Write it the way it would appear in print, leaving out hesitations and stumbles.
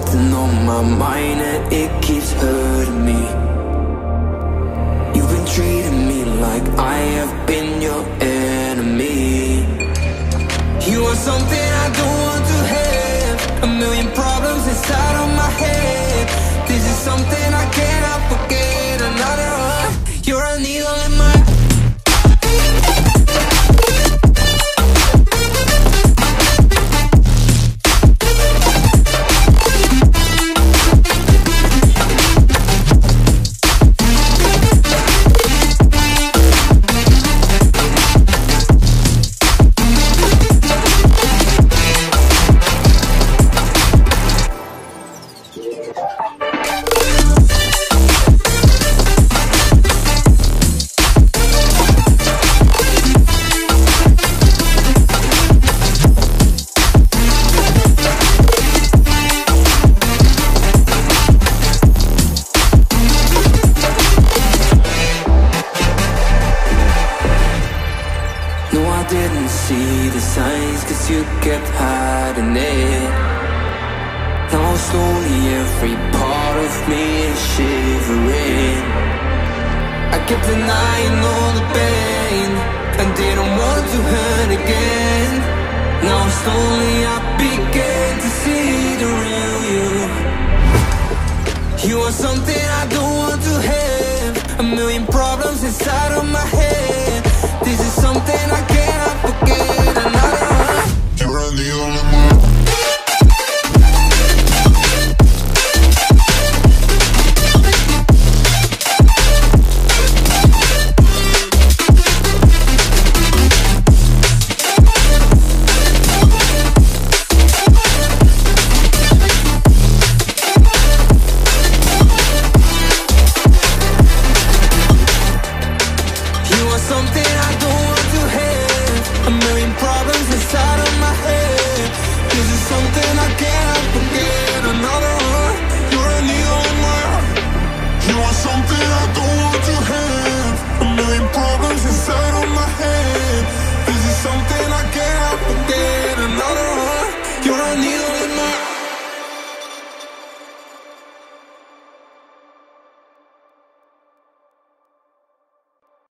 something on my mind and it keeps hurting me. You've been treating me like I have been your enemy. You are something I don't want to have, a million problems inside of my head. This is something I cannot forget. Another one, you're a needle in my you kept hiding it. Now slowly every part of me is shivering. I kept denying all the pain and didn't want to hurt again. Now slowly I began to see the real you. You are something I don't want to have, a million problems inside of my head.